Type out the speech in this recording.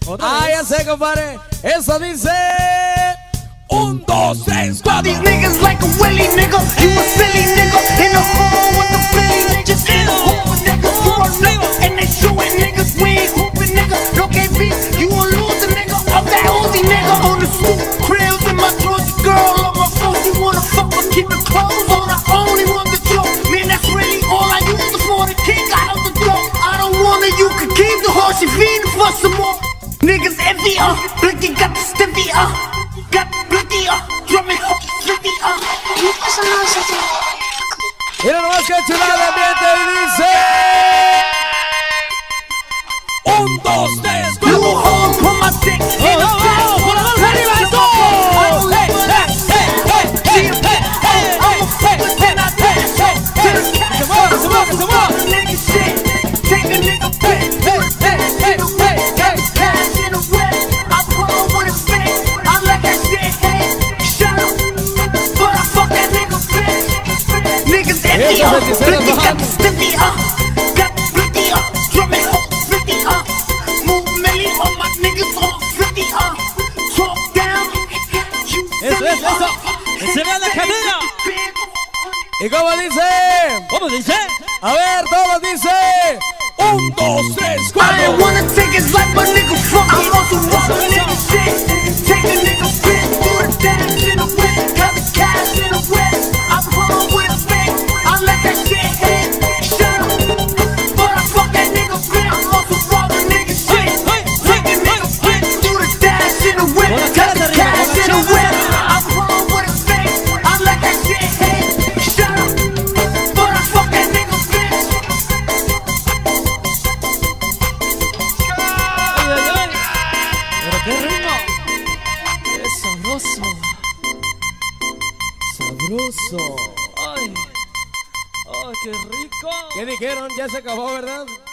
Ah, ya sé, compadre. Eso dice 1, 2, 3, 4. These niggas like a willy nigga. You a silly nigga in a hole with the Philly niggas. In a hole with niggas. You a nigga and they shooting niggas. We ain't hooping nigga. No KB. You a loser nigga. Off that Uzi nigga. On the stoop. Krills in my Georgia girl on my phone. You wanna fuck but keep it closed. On the only one that you. Man, that's really all I use it for. The king out of the door. I don't want it. You can keep the horse. You feeding for some more. Niggas envy Blicky got the stiffy got Blicky drumming flippy Mira nomás que chulada de ambiente y dice 1, 2, 3, 4. You home for my dick. Por la mano arriba esto. Se mueva. Take a nigga back. Blicky got the stiffy got Blicky drumming flippy move Millie on my niggas on 50 talk down. Eso. Encima la cadena. ¿Y cómo dice? ¿Cómo dice? A ver, todos dice 1, 2, 3, 4. I ain't wanna take his life, but nigga fuck it. I'm also walking nigga shit. Take a nigga bitch, do the dash in the whip, got the cash in the whip. I'm home with a fake, I let that shit hit. Shut up, but I fuck that nigga bitch. I'm also walking nigga shit. Take a nigga bitch, do the dash in the whip, got the cash in the whip. I'm home with a fake, I let that shit hit. Shut up, but I fuck that nigga bitch. Pero qué ritmo. Es sabroso. Sabroso. Ay, qué rico. ¿Qué dijeron? Ya se acabó, ¿verdad?